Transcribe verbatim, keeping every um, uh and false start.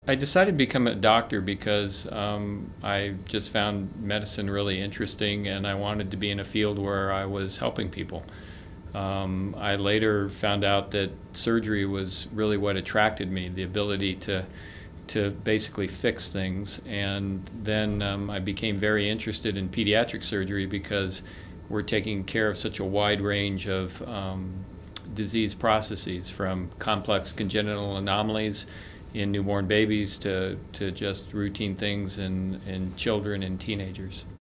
I decided to become a doctor because um, I just found medicine really interesting and I wanted to be in a field where I was helping people. Um, I later found out that surgery was really what attracted me, the ability to to basically fix things. And then um, I became very interested in pediatric surgery because we're taking care of such a wide range of um, disease processes, from complex congenital anomalies in newborn babies to, to just routine things in, in children and teenagers.